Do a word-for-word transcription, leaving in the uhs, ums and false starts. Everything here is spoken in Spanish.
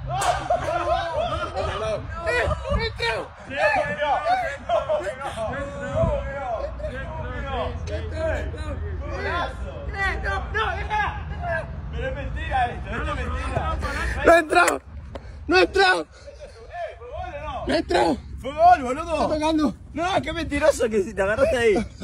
Pero es mentira esto, esto es mentira. ¡No entró! ¡No entró! ¿Fue gol o no? ¡No entró! ¡Fue gol, boludo! ¡Está tocando! No, qué mentiroso que si te agarraste ahí.